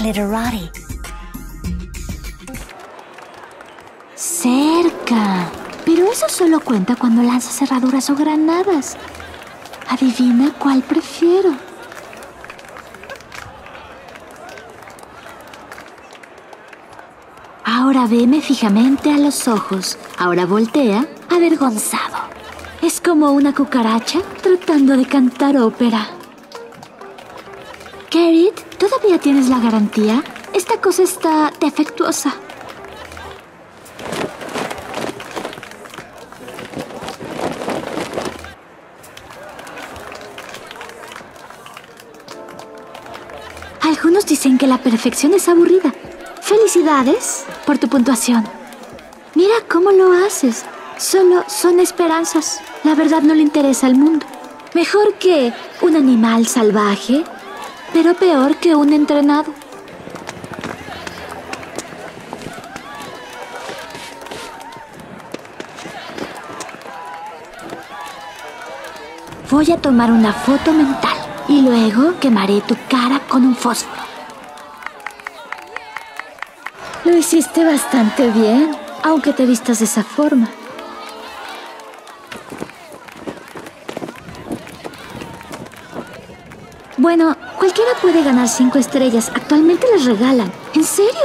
Glitterati. Cerca. Pero eso solo cuenta cuando lanzas cerraduras o granadas. Adivina cuál prefiero. Ahora veme fijamente a los ojos. Ahora voltea, avergonzado. Es como una cucaracha tratando de cantar ópera. Carrot, ¿todavía tienes la garantía? Esta cosa está defectuosa. Algunos dicen que la perfección es aburrida. ¡Felicidades por tu puntuación! Mira cómo lo haces. Solo son esperanzas. La verdad no le interesa al mundo. Mejor que un animal salvaje, pero peor que un entrenado. Voy a tomar una foto mental y luego quemaré tu cara con un fósforo. Lo hiciste bastante bien, aunque te vistas de esa forma. Bueno, cualquiera puede ganar 5 estrellas. Actualmente les regalan. ¿En serio?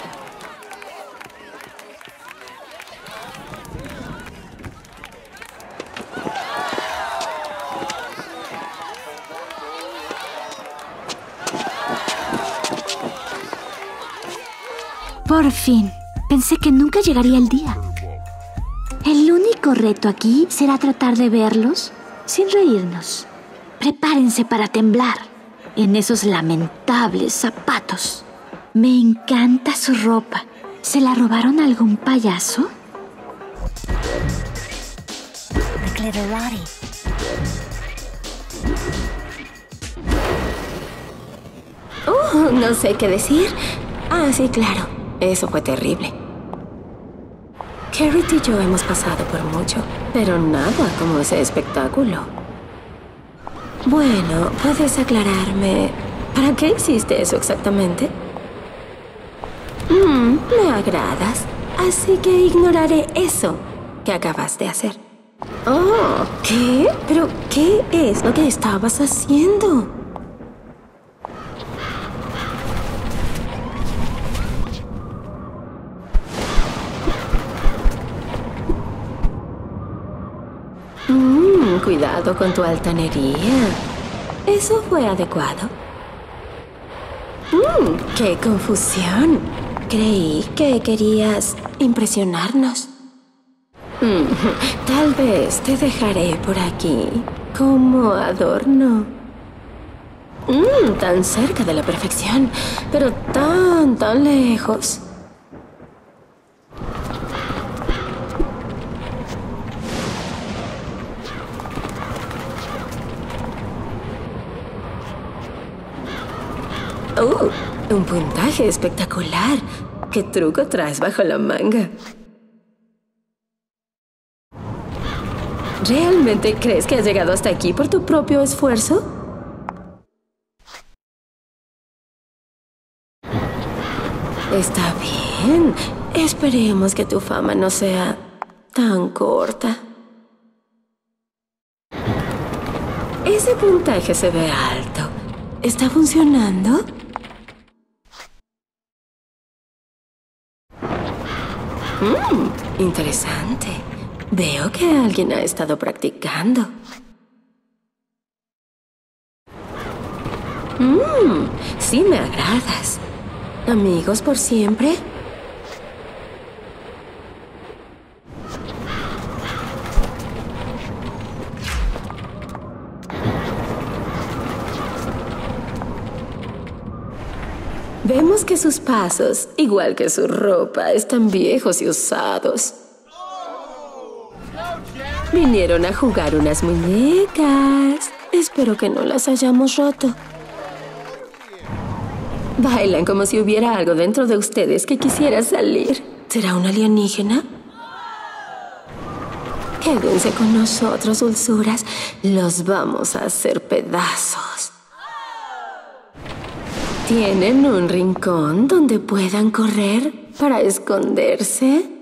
Por fin. Pensé que nunca llegaría el día. El único reto aquí será tratar de verlos sin reírnos. Prepárense para temblar en esos lamentables zapatos. Me encanta su ropa. ¿Se la robaron a algún payaso? The Glitterati. No sé qué decir. Ah, sí, claro. Eso fue terrible. Carrot y yo hemos pasado por mucho, pero nada como ese espectáculo. Bueno, ¿puedes aclararme? ¿Para qué hiciste eso exactamente? Me agradas, así que ignoraré eso que acabas de hacer. Oh, ¿qué? ¿Pero qué es lo que estabas haciendo? Cuidado con tu altanería. ¿Eso fue adecuado? ¡Qué confusión! Creí que querías impresionarnos. Tal vez te dejaré por aquí como adorno. Tan cerca de la perfección, pero tan lejos. Un puntaje espectacular. ¿Qué truco traes bajo la manga? ¿Realmente crees que has llegado hasta aquí por tu propio esfuerzo? Está bien. Esperemos que tu fama no sea tan corta. Ese puntaje se ve alto. ¿Está funcionando? Interesante. Veo que alguien ha estado practicando. Sí me agradas. ¿Amigos por siempre? Vemos que sus pasos, igual que su ropa, están viejos y usados. Vinieron a jugar unas muñecas. Espero que no las hayamos roto. Bailan como si hubiera algo dentro de ustedes que quisiera salir. ¿Será un alienígena? Quédense con nosotros, dulzuras. Los vamos a hacer pedazos. ¿Tienen un rincón donde puedan correr para esconderse?